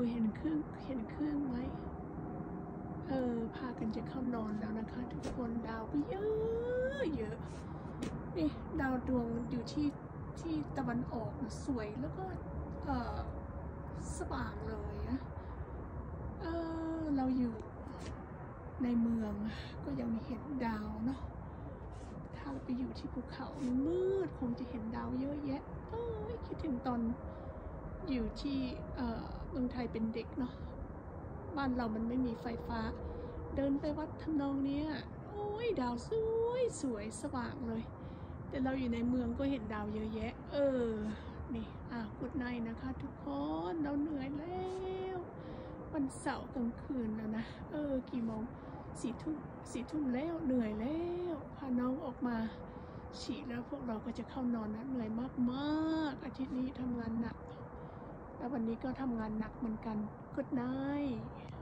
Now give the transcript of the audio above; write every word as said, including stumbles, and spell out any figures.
เห็นครึ่งเห็นครึ่งไหมเออพากันจะเข้านอนแล้วนะคะทุกคนดาวก็เยอะเยอะนี่ดาวดวงอยู่ที่ที่ตะวันออกสวยแล้วก็เออสว่างเลยนะเออเราอยู่ในเมืองก็ยังเห็นดาวเนาะถ้าเราไปอยู่ที่ภูเขามันมืดคงจะเห็นดาวเยอะแยะเอ้ยคิดถึงตอนอยู่ที่เอ่อเมืองไทยเป็นเด็กเนาะบ้านเรามันไม่มีไฟฟ้าเดินไปวัดทำนองเนี้ยโอ้ยดาวสวยสวยสว่างเลยแต่เราอยู่ในเมืองก็เห็นดาวเยอะแยะเออนี่อ่ะกุดไนท์นะคะทุกคนเราเหนื่อยแล้ววันเสาร์กลางคืนแล้วนะเออกี่โมงสี่ทุ่มสี่ทุ่มแล้วเหนื่อยแล้วพาน้องออกมาฉี่แล้วพวกเราก็จะเข้านอนนะเหนื่อยมากๆอาทิตย์นี้ทำงานหนักแล้ววันนี้ก็ทำงานหนักเหมือนกันกุดไนท์